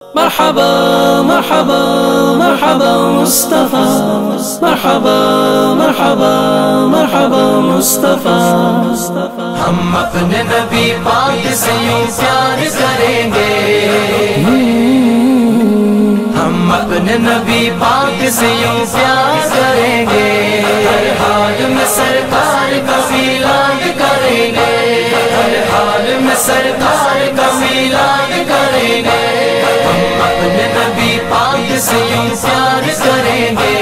مرحبا مرحبا مرحبا مصطفیٰ، مرحبا مرحبا مرحبا مصطفیٰ۔ ہم اپنے نبی پاک سے یوں پیار کریں گے، ہم اپنے نبی پاک سے یوں پیار کریں گے، ہر حال میں سرکار کا میلاد کریں گے، ہر حال میں سرکار کا میلاد کریں گے، ہم اپنے نبی پاک سے یوں پیار کریں گے،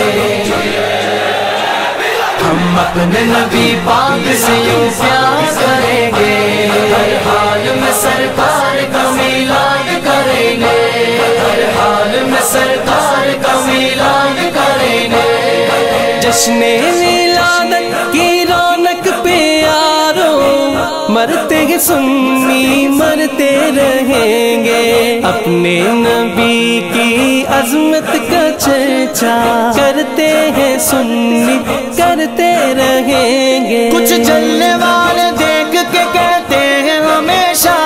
ہم اپنے نبی پاک سے یوں پیار کریں گے، ہر حال میں سرکار کا میلاد کریں گے، ہر حال میں سرکار کا میلاد کریں گے۔ جشن ولادت کی رونق پہ یارو، مرتے ہیں سنی مرتے رہیں گے، اپنے نبی کی عظمت کا چرچا کرتے ہیں سنی کرتے رہیں گے۔ کچھ جلنے والے دیکھ کے کہتے ہیں ہمیشہ،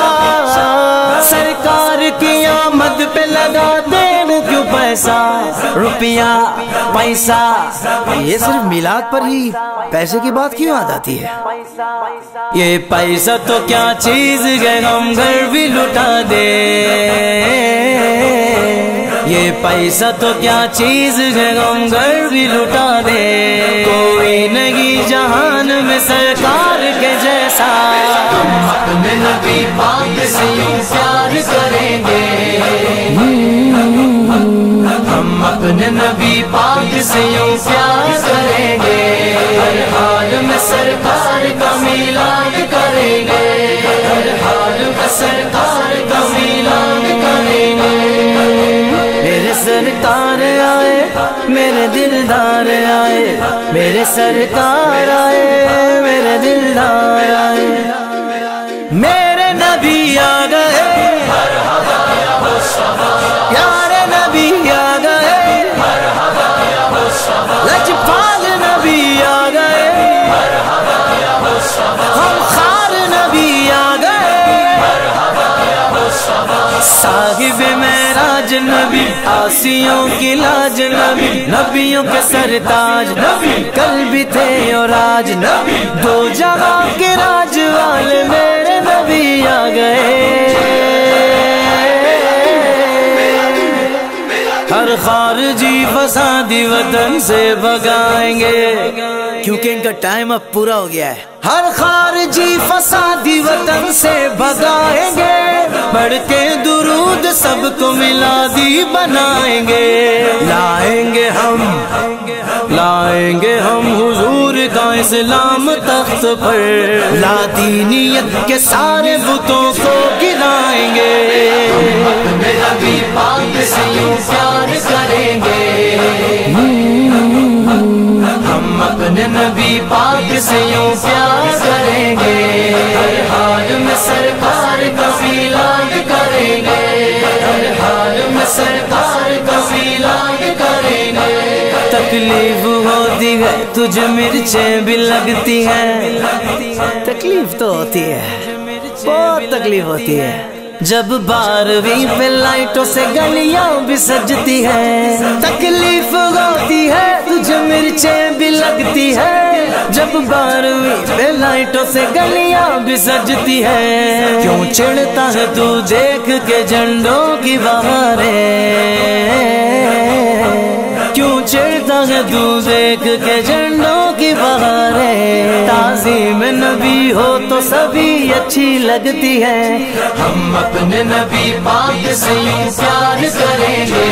سرکار کی آمد پہ لگاتے ہیں کیوں پیسہ، روپیہ پیسہ، یہ صرف میلاد پر ہی پیسے کی بات کیوں یاد آتی ہے؟ یہ پیسہ تو کیا چیز ہے ہم گھر بھی لٹا دے، یہ پیسہ تو کیا چیز ہے ہم گھر بھی لٹا دے، کوئی نہیں جہان میں سرکار کے جیسا، ہم اپنے نبی پاک سے یوں پیار کریں گے، ہم اپنے نبی پاک سے یوں پیار کریں گے، ہر حال میں سرکار کا میلاد کریں گے، ہر حال میں سرکار کا میلاد کریں گے۔ میرے سرکار آئے میرے دلدار آئے، میرے سرکار آئے میرے دلدار آئے، میرے نبی آ گئے، پیارے نبی آ گئے، لجپال نبی آ گئے، ہم خار نبی آ گئے، صاحب معراج نبی، آسیوں کی لاج نبی، نبیوں کے سرتاج نبی، کل بھی تھے اور آج نبی، دو جہاں کے راج والے میرے نبی آ گئے، ہر خارجی فسادی وطن سے بھگائیں گے، کیونکہ ان کا ٹائم اب پورا ہو گیا ہے، ہر خارجی فسادی وطن سے بھگائیں گے، پڑھ کے درود سب کو میلادی بنائیں گے، لائیں گے ہم حضور کا اسلام تخت پر، لادینیت کے سارے بتوں کو گرائیں گے، ہم اپنے نبی پاک سے یوں پیار کریں گے، ہم اپنے نبی پاک سے یوں پیار کریں گے، ہر حال میں سرکار کا میلاد کریں گے، ہر حال میں سرکار کا میلاد کریں گے۔ تکلیف ہوتی ہے تجھ مرچیں بھی لگتی ہیں، تکلیف تو ہوتی ہے، بہت تکلیف ہوتی ہے، جب 12ویں پہ لائٹوں سے گلیاں بھی سجتی ہیں، تکلیف ہوتی ہے تجھ مرچیں بھی لگتی ہے، جب 12ویں پہ لائٹوں سے گلیاں بھی سجتی ہیں، کیوں چڑھتا ہے تو دیکھ کے جھنڈوں کی بہاریں، کیوں چڑھتا ہے تو دیکھ کے جھنڈوں کی بہاریں، تعظیم نبی ہو تو سبھی اچھی لگتی ہے، ہم اپنے نبی پاک سے یوں پیار کریں گے،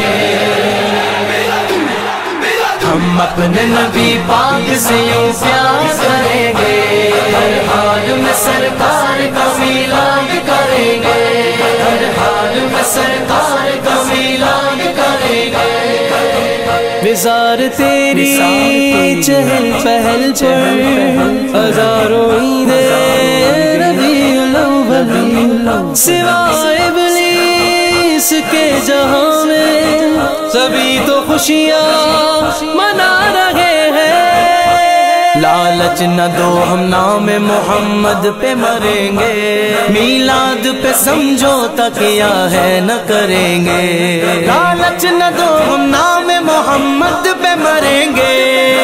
ہم اپنے نبی پاک سے یوں پیار کریں گے، ہر حال میں سرکار کا میلاد کریں گے، ہر حال میں سرکار کا میلاد کریں گے۔ وزار تیری چہل پہل پر ہزاروں عیدیں ربیع الاول، سوائے ابلیس کے جہاں میں سبھی تو خوشیاں منا رہے ہیں، لا لالچ نہ دو ہم نام محمد پہ مریں گے، میلاد پہ سمجھوتا کیا ہے نہ کریں گے، لالچ نہ دو ہم نام محمد پہ مریں گے،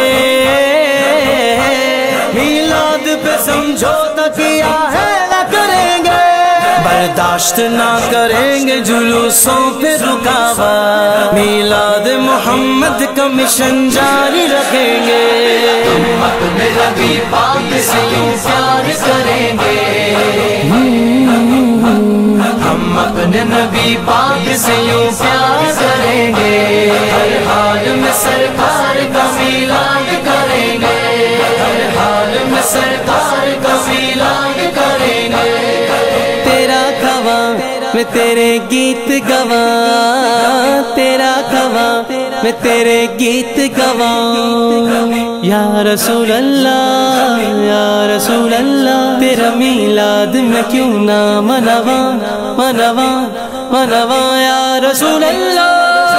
میلاد پہ سمجھوتا کیا ہے نہ کریں گے، برداشت نہ کریں گے جلوسوں پہ رکاوٹ، میلاد محمد کا مشن جاری رکھیں گے، ہم اپنے نبی پاک سے یوں پیار کریں گے، ہم اپنے نبی پاک سے یوں پیار کریں گے، ہر حال میں سرکار کا میلاد کریں گے، ہر حال میں سرکار کا میلاد کریں گے، تیرا گواں میں تیرے گیت گواں، تیرا گواں میں تیرے گیت گواں، یا رسول اللہ یا رسول اللہ، تیرا میلاد میں کیوں نہ منواں منواں منواں، یا رسول اللہ۔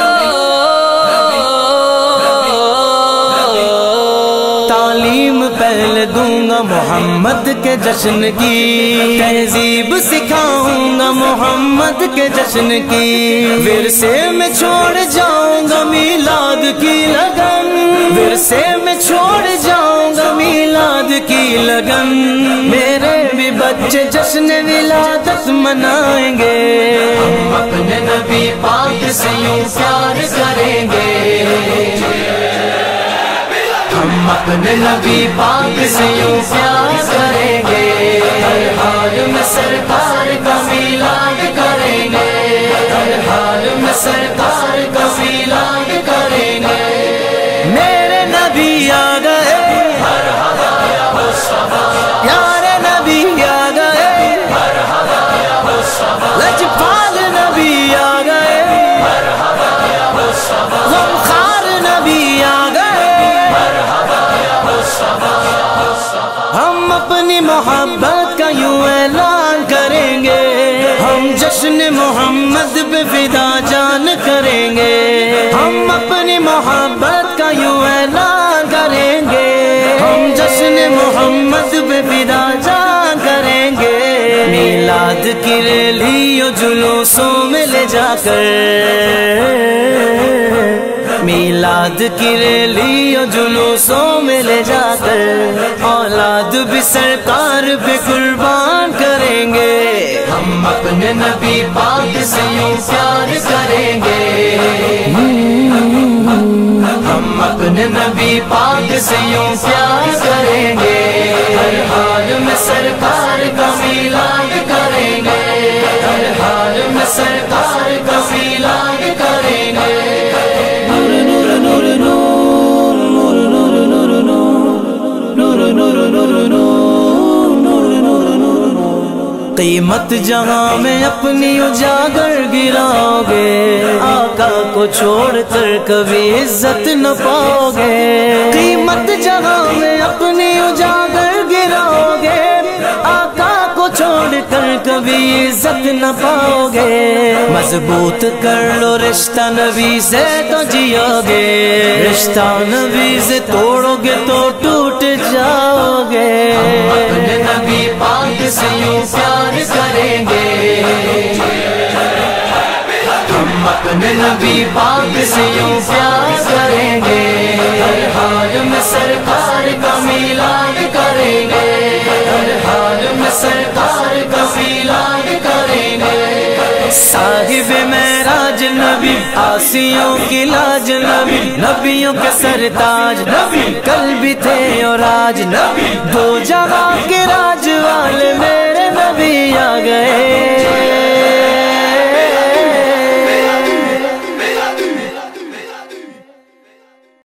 تعلیم پہلے دوں گا محمد کے جشن کی، تہذیب سکھاؤں گا محمد کے جشن کی، ورثے میں چھوڑ جاؤں گا میلاد کی لگن، ورثے میں چھوڑ جاؤں گا میلاد کی لگن، میرے بھی بچے جشن ولادت منائیں گے، ہم اپنے نبی پاک سے یوں پیار کریں گے، ہم اپنے نبی پاک سے یوں پیار کریں گے، ہر حال میں سرکار کا میلاد کریں گے، ہر حال میں سرکار کا میلاد کریں گے، میرے نبی آ گئے، پیارے نبی آ گئے، لجپال نبی آ گئے، غمخوار نبی آ گئے، ہم اپنی محبت کا یوں اعلان کریں گے، ہم جشن محمد پہ فدا جان کریں گے، ہم اپنی محبت کا یوں اعلان کریں گے، ہم جشن محمد پہ فدا جان کریں گے، میلاد کی ریلیوں جلوسوں میں لے جا کر، میلاد کی ریلیوں جلوسوں میں لے جا کر، اولاد بھی سرکار پہ قربان کریں گے، ہم اپنے نبی پاک سے یوں پیار کریں گے، ہم اپنے نبی پاک سے یوں پیار کریں گے، ہر حال میں سرکار کا میلاد کریں گے، ہر حال میں سرکار کا میلاد کریں گے، قیمت جہاں میں اپنی اجاگر گراؤ گے، آقا کو چھوڑ کر کبھی عزت نہ پاؤ گے، قیمت جہاں میں اپنی اجاگر گراؤ گے، آقا کو چھوڑ کر کبھی عزت نہ پاؤ گے، مضبوط کر لو رشتہ نبی سے تو جیو گے، رشتہ نبی سے توڑو گے تو ٹوٹ جاؤ گے، ہم اپنے نبی پاک سے یوں پیار کریں گے، ہم اپنے نبی پاک سے یوں پیار کریں گے، ہر حال میں سرکار کا میلاد کریں گے، ہر حال میں سرکار کا میلاد کریں گے، صاحب معراج نبی، آسیوں کی لاج نبی، نبیوں کے سرتاج نبی، کل بھی تھے اور آج نبی، دو جہاں کے